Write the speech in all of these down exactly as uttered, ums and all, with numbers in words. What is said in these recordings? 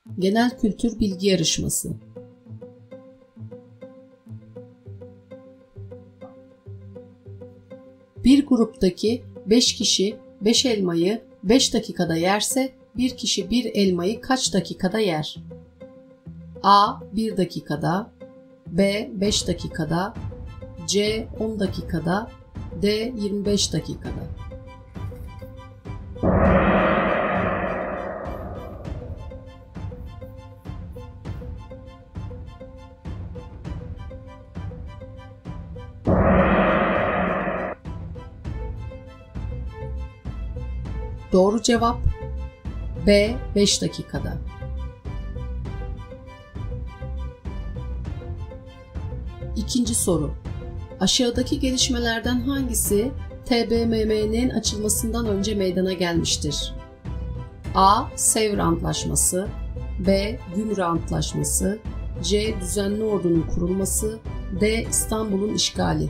Genel kültür bilgi yarışması. Bir gruptaki beş kişi beş elmayı beş dakikada yerse bir kişi bir elmayı kaç dakikada yer? A. bir dakikada, B. beş dakikada, C. on dakikada, D. yirmi beş dakikada. Doğru cevap B. beş dakikada. İkinci soru. Aşağıdaki gelişmelerden hangisi T B M M'nin açılmasından önce meydana gelmiştir? A. Sevr Antlaşması, B. Gümrü Antlaşması, C. Düzenli ordunun kurulması, D. İstanbul'un işgali.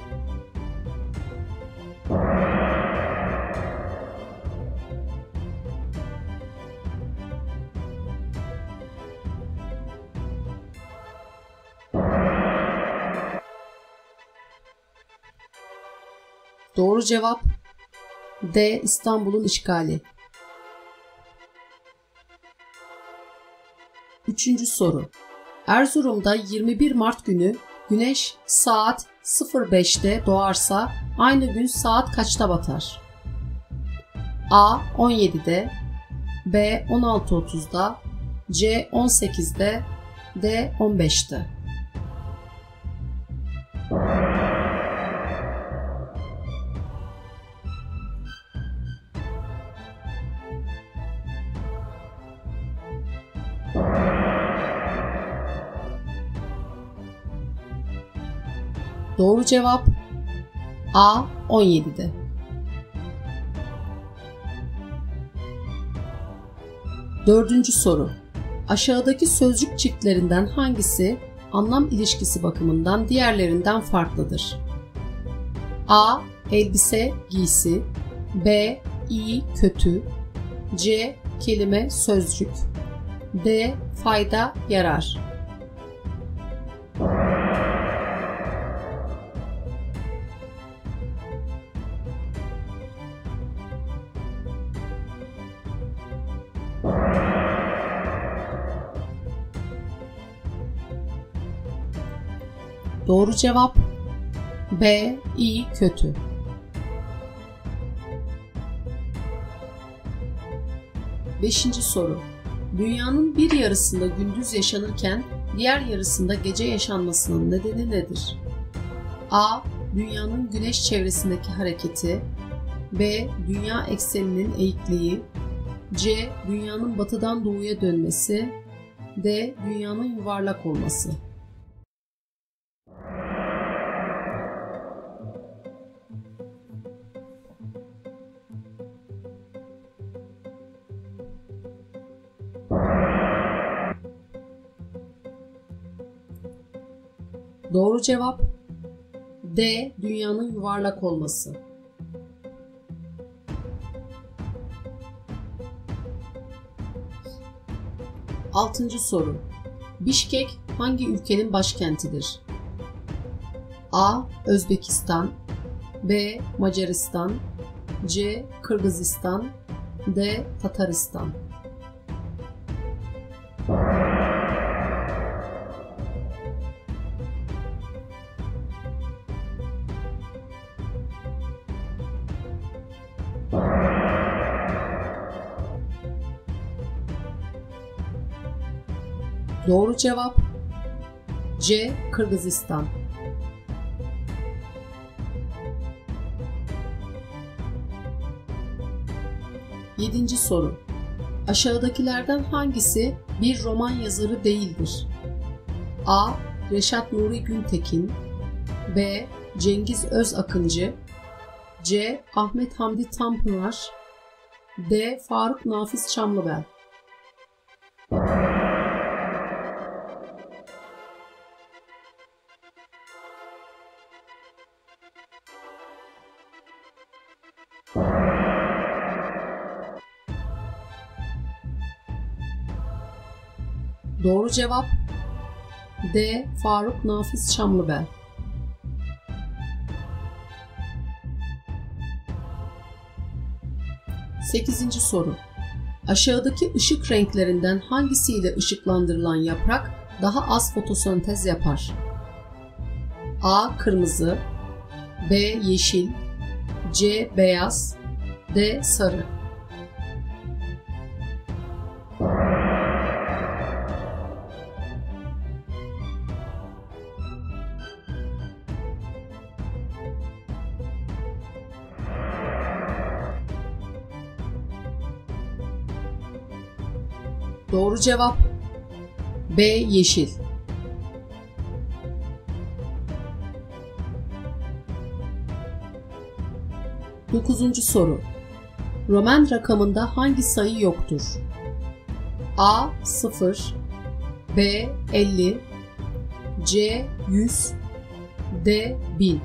Doğru cevap D. İstanbul'un işgali. Üçüncü soru. Erzurum'da yirmi bir Mart günü güneş saat sıfır beşte doğarsa aynı gün saat kaçta batar? A. on yedide, B. on altı otuzda, C. on sekizde, D. on beşte. Doğru cevap A. on yedide. Dördüncü soru. Aşağıdaki sözcük çiftlerinden hangisi anlam ilişkisi bakımından diğerlerinden farklıdır? A. Elbise, giysi, B. İyi, kötü, C. Kelime, sözcük, D. Fayda, yarar. Doğru cevap B. İyi, kötü. Beşinci soru. Dünyanın bir yarısında gündüz yaşanırken diğer yarısında gece yaşanmasının nedeni nedir? A. Dünyanın güneş çevresindeki hareketi, B. Dünya ekseninin eğikliği, C. Dünyanın batıdan doğuya dönmesi, D. Dünyanın yuvarlak olması. Doğru cevap D. Dünyanın yuvarlak olması. Altıncı soru. Bişkek hangi ülkenin başkentidir? A. Özbekistan, B. Macaristan, C. Kırgızistan, D. Tataristan. Doğru cevap C. Kırgızistan. Yedinci soru. Aşağıdakilerden hangisi bir roman yazarı değildir? A. Reşat Nuri Güntekin, B. Cengiz Özakıncı, C. Ahmet Hamdi Tanpınar, D. Faruk Nafiz Çamlıbel. Doğru cevap D. Faruk Nafiz Çamlıbel. sekizinci soru. Aşağıdaki ışık renklerinden hangisiyle ışıklandırılan yaprak daha az fotosentez yapar? A. Kırmızı, B. Yeşil, C. Beyaz, D. Sarı. Doğru cevap B. Yeşil. dokuzuncu soru. Roman rakamında hangi sayı yoktur? A. sıfır, B. elli, C. yüz, D. bin.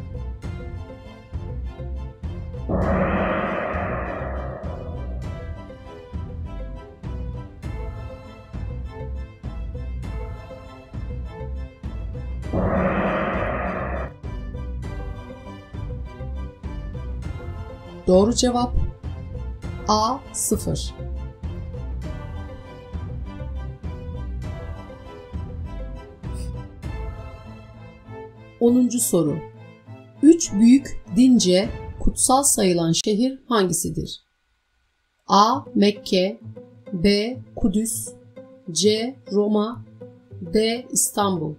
Doğru cevap A. sıfır. onuncu soru. Üç büyük dince kutsal sayılan şehir hangisidir? A. Mekke, B. Kudüs, C. Roma, D. İstanbul.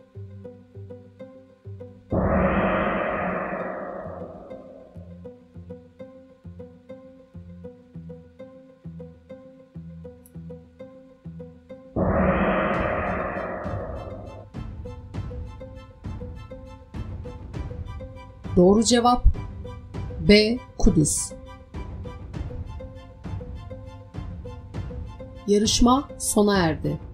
Doğru cevap B. Kudüs. Yarışma sona erdi.